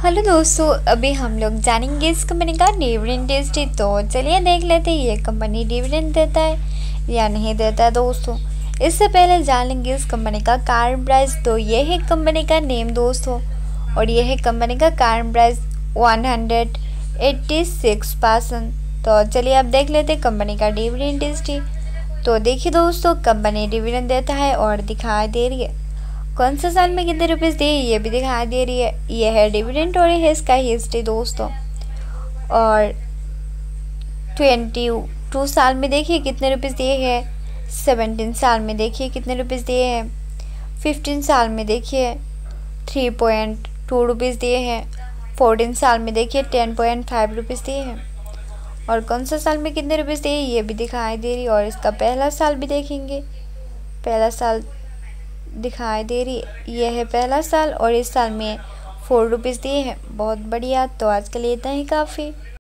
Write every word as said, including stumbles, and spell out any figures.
Hello दोस्तों, अभी हम लोग जानेंगे इस कंपनी का डिविडेंड हिस्ट्री। तो चलिए देख लेते हैं ये कंपनी डिविडेंड देता है या नहीं देता है दोस्तों। इससे पहले जान लेंगे इस कंपनी का करंट प्राइस। तो ये है कंपनी का नेम दोस्तों, और ये है कंपनी का current price one hundred eighty six percent. तो चलिए अब देख लेते हैं कंपनी का डिविडेंड हिस्ट्री। तो देखिए दोस्तों, कंपनी डिविडेंड देता है और दिखाई दे रही है कौन सा साल में कितने रुपीस दिए, ये भी दिखाई दे रही है। ये है डिविडेंड और ये है इसका हिस्ट्री दोस्तों। और ट्वेंटी टू साल में देखिए कितने रुपीस दिए हैं, सेवनटीन साल में देखिए कितने रुपीस दिए हैं, फिफ्टीन साल में देखिए थ्री पॉइंट टू रुपीज़ दिए हैं, फोर्टीन साल में देखिए टेन पॉइंट फाइव रुपीज़ दिए हैं। और कौन सा साल में कितने रुपीस दिए ये भी दिखाई दे रही है। और इसका पहला साल भी देखेंगे, पहला साल दिखाई दे रही है। यह है पहला साल और इस साल में फोर रुपीज़ दिए हैं। बहुत बढ़िया। तो आज के लिए इतना ही काफ़ी।